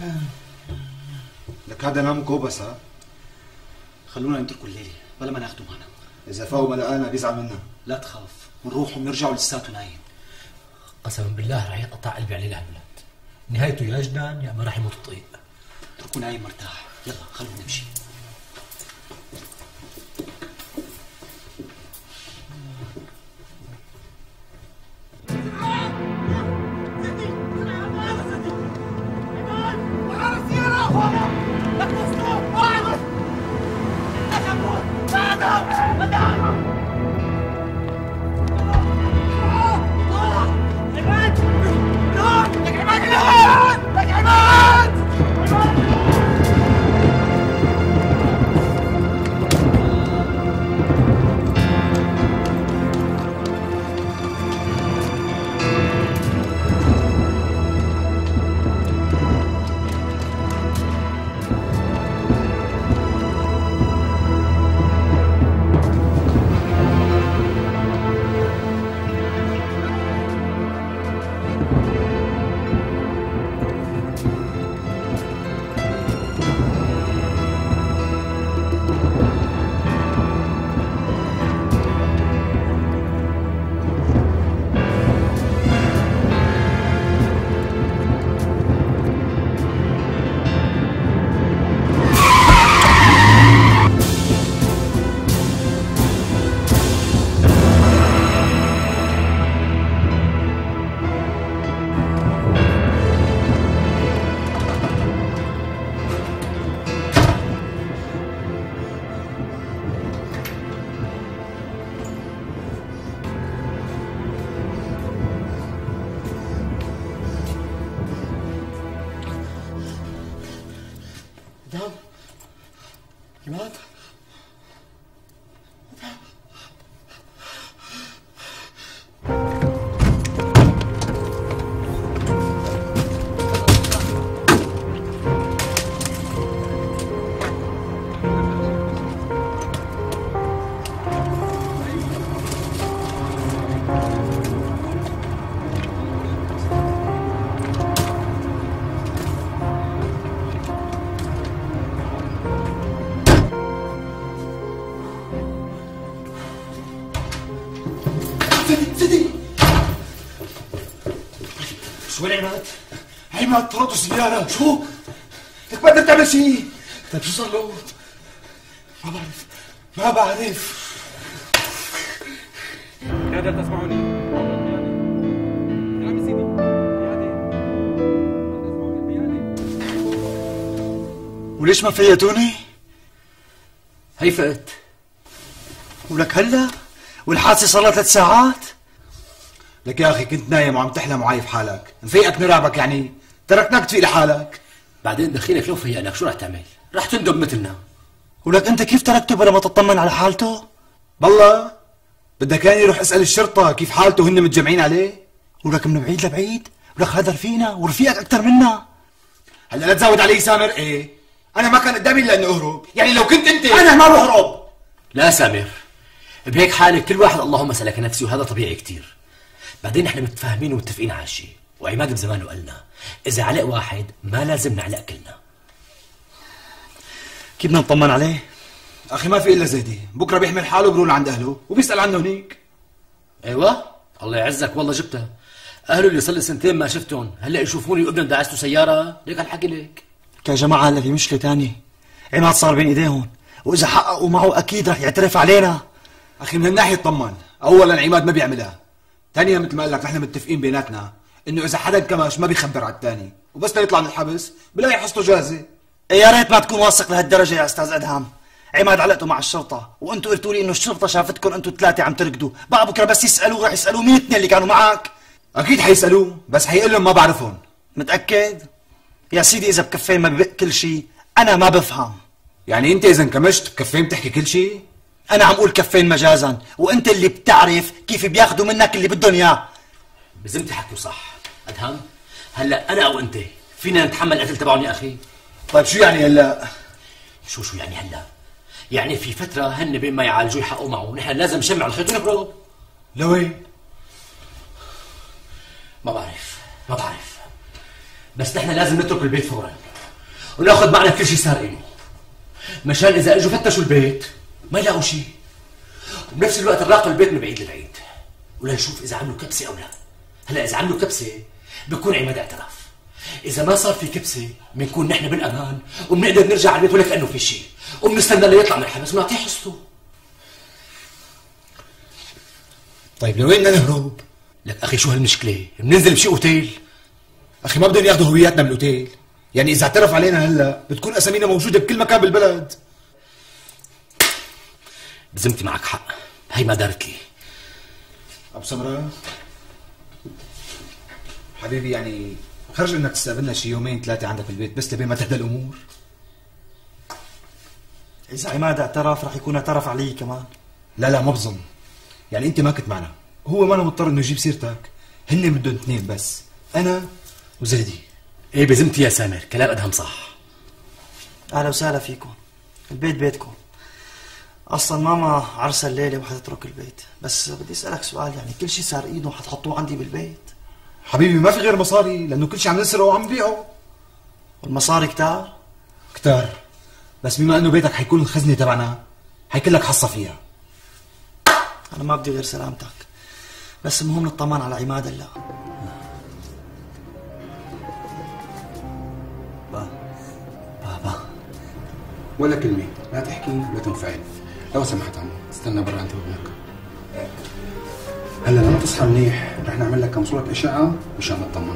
لك هذا نام كوبس. ها خلونا نتركه الليله بلا ما ناخده معنا. اذا فاقوا ما لقانا بيزعل منا. لا تخاف، بنروح وبنرجعوا لساته نايم. قسما بالله رح يقطع قلبي عليه لهالولد، نهايته يا جنان يا اما رح يموت الطريق. اتركوا نايم مرتاح، يلا خلونا نمشي. شو العماد؟ عماد طردوا السيارة. شو؟ لك ما قدرت تعمل شيء. طيب شو صار له؟ ما بعرف. قادر تسمعوني؟ كلام سيدي. وليش ما فيتوني؟ هي فقت. ولك هلا؟ والحادثة صار لها 3 ساعات؟ لك يا اخي كنت نايم وعم تحلم وعايف حالك، نفيقك نرعبك يعني؟ تركناك تفيق لحالك. بعدين دخيلك لو فيقناك شو رح تعمل؟ رح تندب مثلنا. ولك انت كيف تركته بلا ما تطمن على حالته؟ بالله بدك كان يروح اسال الشرطه كيف حالته وهن متجمعين عليه؟ ولك من بعيد لبعيد، ولك هذا رفيقنا ورفيقك اكثر منا. هلا لا تزود علي سامر. ايه انا ما كان قدامي الا اني اهرب، يعني لو كنت انت. انا ما بهرب. لا سامر، بهيك حالة كل واحد اللهم سلك نفسي وهذا طبيعي كتير. بعدين نحن متفاهمين ومتفقين على شيء، وعماد بزمانه قالنا اذا علق واحد ما لازم نعلق كلنا. كيف بدنا نطمن عليه؟ اخي ما في الا زيدي، بكره بيحمل حاله بيروح لعند اهله وبيسال عنه هنيك. ايوه الله يعزك والله جبتها. اهله اللي صار لي 2 سنين ما شفتهم هلا يشوفوني وابنهم دعسته سياره، ليك هالحكي ليك. يا جماعه هلا في مشكله ثانيه، عماد صار بين ايديهم واذا حققوا معه اكيد رح يعترف علينا. اخي من الناحيه اطمن، اولا عماد ما بيعملها، ثانيا مثل ما قال لك نحن متفقين بيناتنا انه اذا حدا انكمش ما بيخبر على الثاني، وبس يطلع من الحبس بلاقي حصته جاهزه. يا ريت ما تكون واثق لهالدرجه يا استاذ ادهم. عماد علقته مع الشرطه وانتوا قلتوا لي انه الشرطه شافتكم انتوا 3 عم تركضوا، بقى بكره بس يسالوه رح يسالوه مين الاثنين اللي كانوا معك؟ اكيد حيسالوه بس حيقول لهم ما بعرفهم. متاكد؟ يا سيدي اذا بكفين ما ببق كل شيء، انا ما بفهم. يعني انت اذا انكمشت بكفين بتحكي كل شيء؟ انا عم اقول كفين مجازا، وانت اللي بتعرف كيف بياخذوا منك اللي بدهم اياه. بزمتي حكوا صح ادهم. هلا انا او انت فينا نتحمل القتل تبعهم يا اخي؟ طيب شو يعني هلا؟ شو يعني هلا؟ يعني في فتره هن بين ما يعالجوا يحققوا معه، ونحن لازم نشمع الخيط ونهرب. لوين؟ ما بعرف بس نحن لازم نترك البيت فورا. وناخذ معنا كل شيء صار إله، مشان إذا اجوا فتشوا البيت ما يلاقوا شيء، وبنفس الوقت نراقب البيت من بعيد لبعيد ولنشوف إذا عملوا كبسة أو لا. هلا إذا عملوا كبسة بكون عماد اعترف، إذا ما صار في كبسة بنكون نحن بالأمان وبنقدر نرجع على البيت ولا كأنه في شيء، وبنستنى ليطلع من الحبس ونعطيه حصته. طيب لوين بدنا نهرب؟ لك أخي شو هالمشكلة؟ بننزل بشي أوتيل. أخي ما بدهم ياخذوا هوياتنا من الأوتيل، يعني إذا اعترف علينا هلا بتكون أسامينا موجودة بكل مكان بالبلد. بزمتي معك حق، هي ما دارت لي. أبو سمرة حبيبي، يعني خرج انك تستقبلنا شي يومين ثلاثة عندك بالبيت بس لبين ما تهدى الأمور. إذا عماد اعترف رح يكون اعترف علي كمان. لا ما بظن، يعني أنت ما كنت معنا، هو ما أنا مضطر إنه يجيب سيرتك، هن بدهم اثنين بس، أنا وزهدي. إيه بزمتي يا سامر، كلام أدهم صح. أهلا وسهلا فيكم، البيت بيتكم. أصلا ماما عرسها الليلة وحتترك البيت، بس بدي أسألك سؤال، يعني كل شيء صار إيده حتحطوه عندي بالبيت؟ حبيبي ما في غير مصاري، لأنه كل شيء عم نسرقه وعم نبيعه. والمصاري كتار؟ كتار، بس بما إنه بيتك حيكون الخزنة تبعنا حيكون لك حصة فيها. أنا ما بدي غير سلامتك، بس المهم نطمن على عماد هلا. بابا ولا كلمة، لا تحكي ولا تنفعل، لو سمحت عمو استنى برا أنت وابنك. هلا لما تصحى منيح رح نعمل لك كم صورة إشعة مشان نطمن.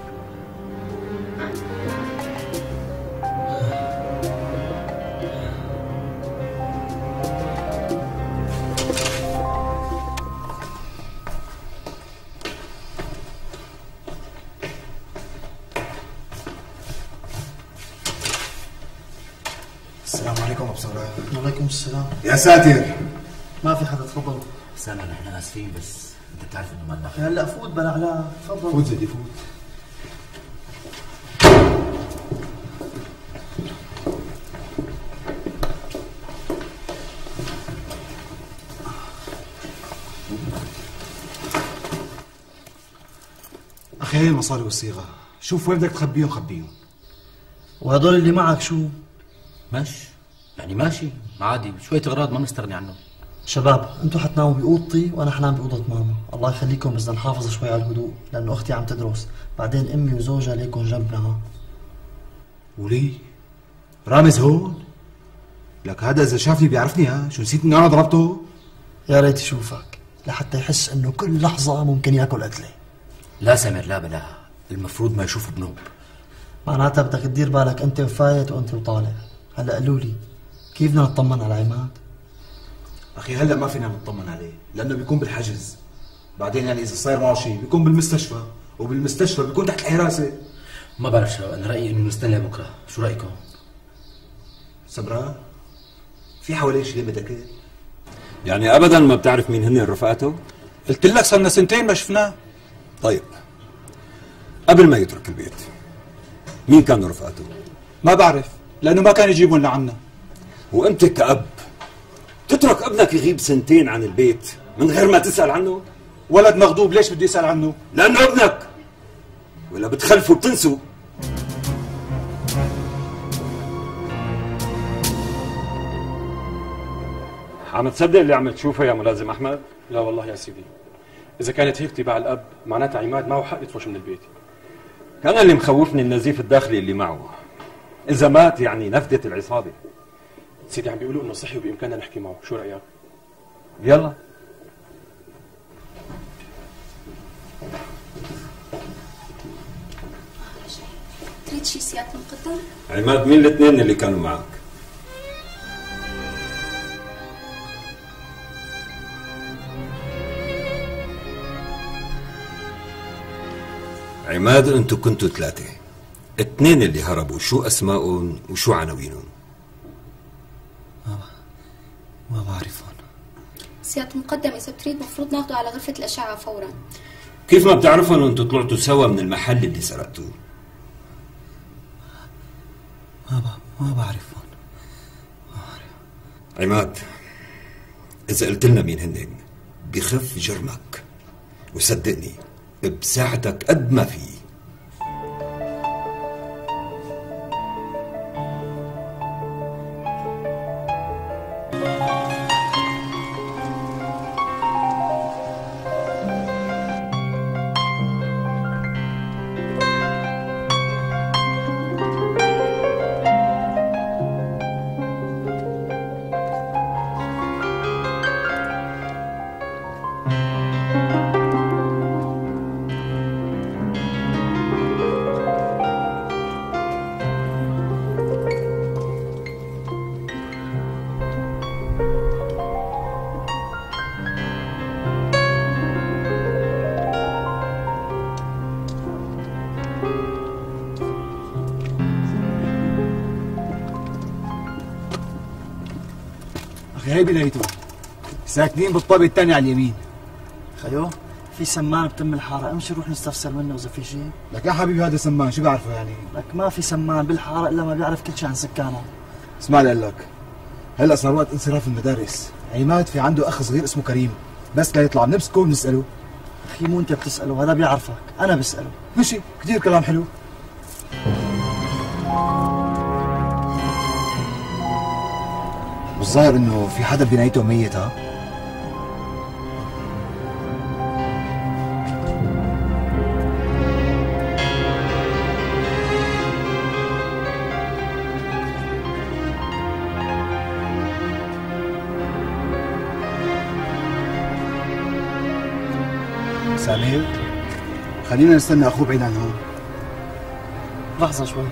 السلام عليكم أبو سمرة. وعليكم السلام. يا ساتر، ما في حدا، تفضل. سامر نحن آسفين بس أنت بتعرف إنه ما لنا. هلا فوت بلا علاء، تفضل. فوت زيدي فوت. أخي هي المصاري والصيغة، شوف وين بدك تخبيهم خبيهم. وهدول اللي معك شو؟ ماشي يعني ماشي عادي، شوية أغراض ما نستغني عنه. شباب انتوا حتناموا بأوضتي وانا حنام بأوضة ماما، الله يخليكم، بس بدنا نحافظ شوي على الهدوء لأنه أختي عم تدرس، بعدين أمي وزوجها ليكن جنبنا. ها ولي رامز هون؟ لك هذا إذا شافني بيعرفني، ها شو نسيت إني أنا ضربته؟ يا ريت يشوفك لحتى يحس إنه كل لحظة ممكن ياكل قتلة. لا سامر لا بلا، المفروض ما يشوف بنوب. معناتها بدك تدير بالك أنت وفايت وأنت وطالع. هلا قالوا لي كيف بدنا نطمن على عماد؟ أخي هلا ما فينا نطمن عليه لأنه بيكون بالحجز، بعدين يعني إذا صاير معه شيء بيكون بالمستشفى، وبالمستشفى بيكون تحت الحراسة. ما بعرف شو، أنا رأيي إنه نستنى بكرة، شو رأيكم؟ سمراء في حواليه شيء بدك؟ يعني ابدا ما بتعرف مين هن رفقاته؟ قلت لك صرنا سنتين ما شفناه. طيب قبل ما يترك البيت مين كانوا رفقاته؟ ما بعرف لانه ما كان يجيبون لنا عنا. وانت كأب تترك ابنك يغيب سنتين عن البيت من غير ما تسأل عنه؟ ولد مغضوب، ليش بدي اسال عنه؟ لانه ابنك، ولا بتخلفوا بتنسوا. عم تصدق اللي عم تشوفه يا ملازم احمد؟ لا والله يا سيدي، اذا كانت هيك تبع الاب معناتها عماد معه حق يطفش من البيت. كان اللي مخوفني النزيف الداخلي اللي معه، اذا مات يعني نفدت العصابه. سيدي عم بيقولوا انه صحي وبامكاننا نحكي معه، شو رايك؟ يلا. تريد شي سيادة المقدم؟ عماد مين الاثنين اللي كانوا معك؟ عماد انتوا كنتوا ثلاثة، اثنين اللي هربوا شو اسمائهم وشو عناوينهم؟ ما بعرفهم. سيادة المقدم إذا بتريد مفروض ناخده على غرفة الأشعة فورا. كيف ما بتعرفهم وانتوا طلعتوا سوا من المحل اللي سرقتوه؟ ما بعرفهم. عماد اذا قلت لنا مين هن بخف جرمك، وصدقني بساعدك قد ما في. اخي هي بدايته، ساكنين بالطابق الثاني على اليمين. خيو في سمان بتم الحاره، امشي روح نستفسر منه اذا في شيء. لك يا حبيبي هذا سمان شو بعرفه يعني؟ لك ما في سمان بالحاره الا ما بيعرف كل شيء عن سكانها. اسمع لي اقول لك، هلا صار وقت انصراف المدارس، عماد في عنده اخ صغير اسمه كريم، بس لا يطلع بنمسكه وبنساله. اخي مو انت بتساله، هذا بيعرفك، انا بساله. ماشي، كثير كلام حلو. والظاهر انه في حدا ببنايته ميت. ها؟ سمير، خلينا نستنى اخوه بعيد عن هون. لحظه شوي.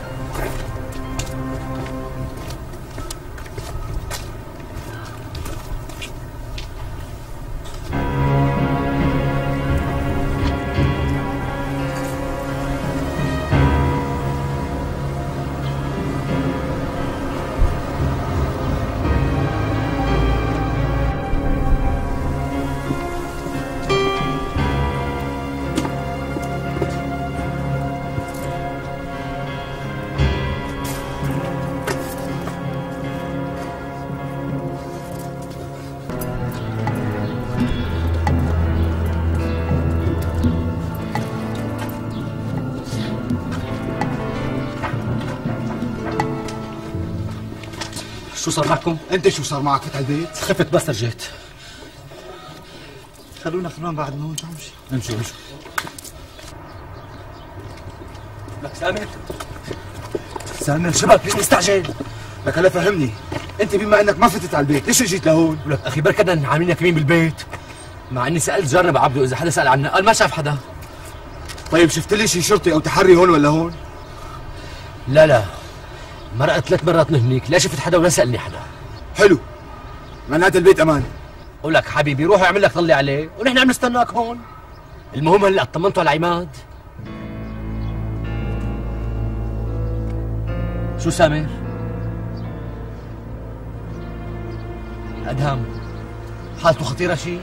شو صار معكم؟ انت شو صار معك؟ فتح البيت؟ خفت بس رجعت. خلونا بعد نون. امشوا. لك سامر سامر شبك ليش مستعجل؟ لك هلا فهمني، انت بما انك ما فتت على البيت ليش جيت لهون؟ ولك اخي بركنا عاملين كمين بالبيت، مع اني سالت جارنا بعبده اذا حدا سال عنا، قال ما شاف حدا. طيب شفت لي شي شرطي او تحري هون ولا هون؟ لا مرقت 3 مرات من هنيك، لا شفت حدا ولا سالني حدا. حلو، معناتها البيت امان. ولك حبيبي روح اعمل لك طلي عليه ونحن عم نستناك هون. المهم هلا اطمنتوا على عماد؟ شو سامر؟ ادهم حالته خطيره شيء؟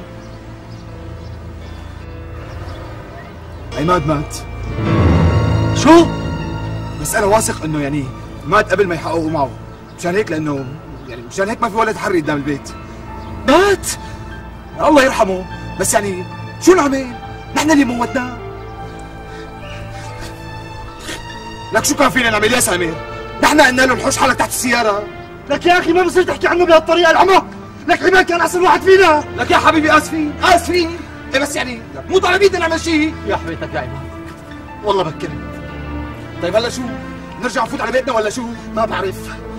عماد مات. شو؟ بس انا واثق انه يعني مات قبل ما يحققوا معه، مشان هيك مشان هيك ما في ولا تحري قدام البيت. مات؟ الله يرحمه، بس يعني شو نعمل؟ نحن اللي موتناه. لك شو كان فينا نعمل يا سامر؟ نحن قلنا له نحوش حالك تحت السيارة. لك يا اخي ما بصير تحكي عنه بهالطريقه العمى. لك عماد كان احسن واحد فينا. لك يا حبيبي اسفين. ايه بس يعني مو طالع بيدنا نعمل شيء. يا حبيبتك يا عماد والله بكرني. طيب هلا شو؟ نرجع نفوت على بيتنا ولا شو؟ ما بعرف.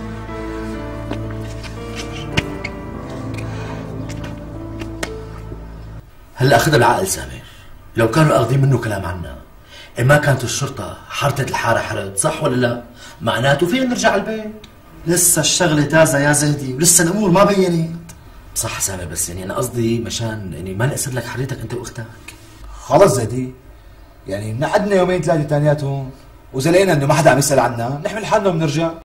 هلا اخذها بالعقل سامر، لو كانوا اخذين منه كلام عنا، ما كانت الشرطه حرتت الحاره حرت، صح ولا لا؟ معناته فينا نرجع على البيت. لسه الشغله تازه يا زهدي ولسه الامور ما بينت. صح سامر، بس يعني انا قصدي مشان يعني ما نقصر لك حريتك انت واختك. خلص زهدي، يعني نقعدنا يومين 3 تانياتهم، واذا لقينا انه ما حدا عم يسال عنا نحمل حالنا وبنرجع.